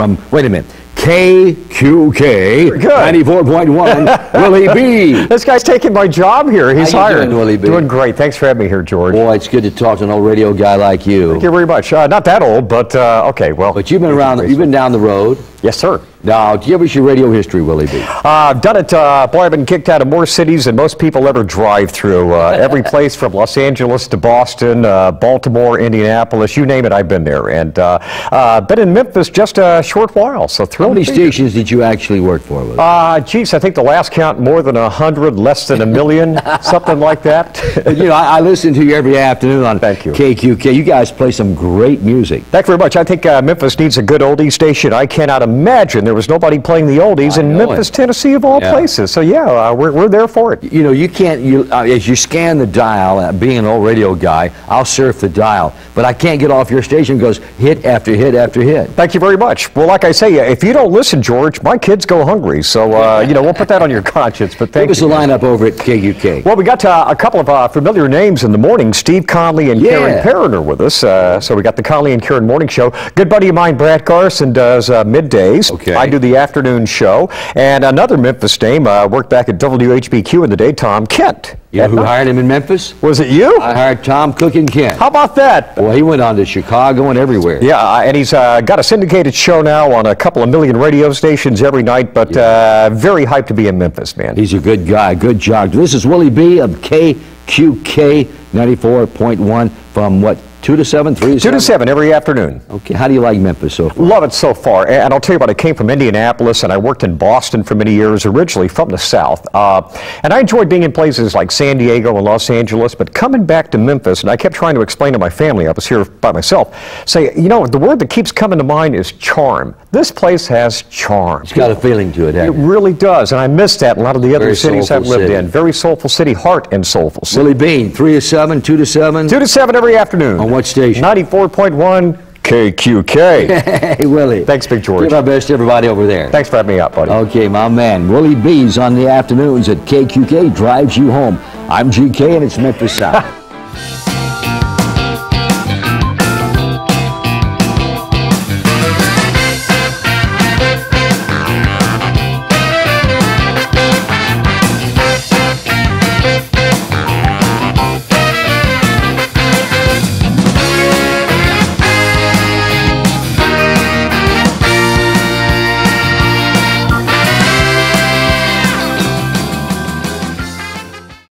from, wait a minute, KQK 94.1, Willie B. This guy's taking my job here. He's How you hired. doing, Willie B? Doing great. Thanks for having me here, George. Boy, it's good to talk to an old radio guy like you. Thank you very much. Not that old, but okay, well. But you've been around, you've been down the road. Yes, sir. Now, give us your radio history, Willie B. I've done it, boy, I've been kicked out of more cities than most people ever drive through. Every place from Los Angeles to Boston, Baltimore, Indianapolis, you name it, I've been there. And been in Memphis just a short while, so thrilled. How many stations did you actually work for, Willie? Geez, I think the last count, more than 100, less than a million, something like that. You know, I listen to you every afternoon on Thank you. KQK. You guys play some great music. Thank you very much. I think Memphis needs a good oldie station. I cannot imagine there was nobody playing the oldies in Memphis, Tennessee, of all places. So yeah, we're there for it. You know, you can't, as you scan the dial, being an old radio guy, I'll surf the dial, but I can't get off your station because hit after hit after hit. Thank you very much. Well, like I say, if you don't listen, George, my kids go hungry. So, you know, we'll put that on your conscience. But thank you. Give us a lineup over at KQK. Well, we got a couple of familiar names in the morning. Steve Conley and Karen Perrin are with us. So we got the Conley and Karen Morning Show. Good buddy of mine, Brad Garson, does middays. Okay. I do the afternoon show. And another Memphis name, worked back at WHBQ in the day, Tom Kent. You know who hired him in Memphis? Was it you? I hired Tom Cook and Kent. How about that? Well, he went on to Chicago and everywhere. Yeah, and he's got a syndicated show now on a couple of million radio stations every night, but very hyped to be in Memphis, man. He's a good guy, good job. This is Willie B. of KQK 94.1 from what? 2 to 7, 3 to 7? 2 to 7 every afternoon. Okay, how do you like Memphis so far? Love it so far. And I'll tell you what, I came from Indianapolis and I worked in Boston for many years, originally from the South. And I enjoyed being in places like San Diego and Los Angeles, but coming back to Memphis, and I kept trying to explain to my family, I was here by myself, say, you know, the word that keeps coming to mind is charm. This place has charm. It's got a feeling to it, hasn't it? It really does, and I miss that in a lot of the other cities I've lived in. Very soulful city, heart and soulful city. Willie Bean, 3 to 7, 2 to 7? 2 to 7 every afternoon. On what station? 94.1 KQK. Hey, Willie. Thanks, Big George. Give our best to everybody over there. Thanks for having me out, buddy. Okay, my man. Willie B's on the afternoons at KQK drives you home. I'm GK, and it's Memphis South.